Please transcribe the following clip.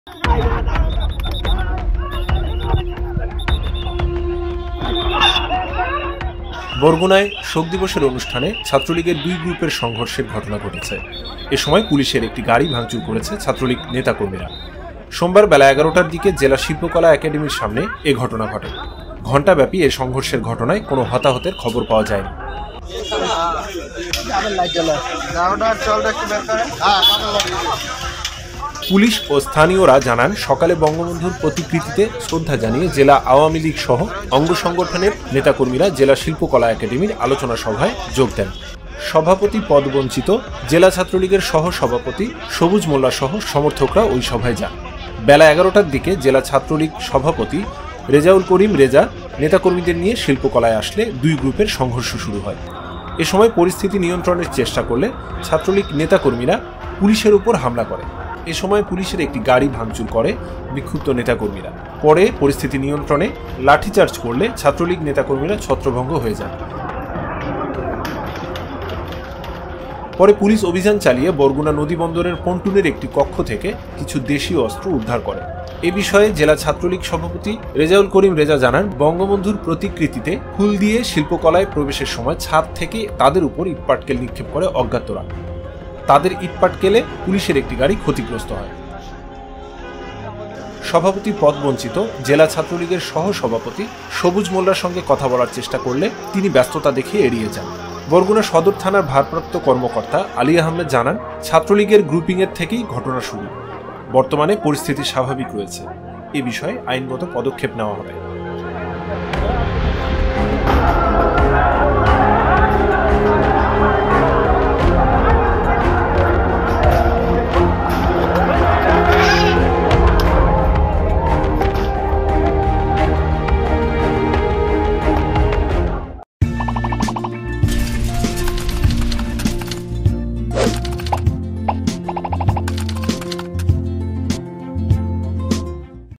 বরগুনায় শোক দিবসের অনুষ্ঠানে ছাত্রলীগের দুই গ্রুপের সংঘর্ষের ঘটনা ঘটেছে। এ সময় পুলিশের একটি গাড়ি ভাঙচুর করেছে ছাত্রলীগ নেতাকর্মীরা। সোমবার বেলা 11টার দিকে জেলা শিল্পকলা একাডেমির সামনে এ ঘটনা ঘটে। ঘণ্টাব্যাপী এ সংঘর্ষের ঘটনায় কোনো হতাহতের খবর পাওয়া যায়নি। পুলিশ ও স্থানীয়রা জানান, সকালে বঙ্গবন্ধুর প্রতিকৃতিতে শ্রদ্ধা জানিয়ে জেলা আওয়ামী লীগ সহ অঙ্গ সংগঠনের নেতাকর্মীরা জেলা শিল্পকলা একাডেমির আলোচনা সভায় যোগ দেন। সভাপতি পদবঞ্চিত জেলা ছাত্রলীগের সহ সভাপতি সবুজ মোল্লা সহ সমর্থকরা ওই সভায় যান। বেলা 11টার দিকে জেলা ছাত্রলীগ সভাপতি রেজাউল করিম রেজা নেতাকর্মীদের নিয়ে শিল্পকলায় আসলে দুই গ্রুপের সংঘর্ষ শুরু হয়। এ সময় পরিস্থিতি নিয়ন্ত্রণের চেষ্টা করলে ছাত্রলীগ নেতাকর্মীরা পুলিশের উপর হামলা করে। এ সময় পুলিশের একটি গাড়ি ভাঙচুর করে বিক্ষুব্ধ নেতাকর্মীরা। পরে পরিস্থিতি নিয়ন্ত্রণে লাঠিচার্জ করলে ছাত্রলীগ নেতাকর্মীরা ছত্রভঙ্গ হয়ে যান। পরে পুলিশ অভিযান চালিয়ে বরগুনা নদীবন্দরের পন্টুনের একটি কক্ষ থেকে কিছু দেশীয় অস্ত্র উদ্ধার করে। এ বিষয়ে জেলা ছাত্রলীগ সভাপতি রেজাউল করিম রেজা জানান, বঙ্গবন্ধুর প্রতিকৃতিতে ফুল দিয়ে শিল্পকলায় প্রবেশের সময় ছাদ থেকে তাদের উপর ইটপাটকেল নিক্ষেপ করে অজ্ঞাতরা। তাদের ইটপাটকেলে পুলিশের একটি গাড়ি ক্ষতিগ্রস্ত হয়। সভাপতি পদবঞ্চিত জেলা ছাত্রলীগের সহ সভাপতি সবুজ মোল্লার সঙ্গে কথা বলার চেষ্টা করলে তিনি ব্যস্ততা দেখিয়ে এড়িয়ে যান। বরগুনা সদর থানার ভারপ্রাপ্ত কর্মকর্তা আলী আহমেদ জানান, ছাত্রলীগের গ্রুপিংয়ের থেকেই ঘটনা শুরু। বর্তমানে পরিস্থিতি স্বাভাবিক রয়েছে। এ বিষয়ে আইনগত পদক্ষেপ নেওয়া হবে।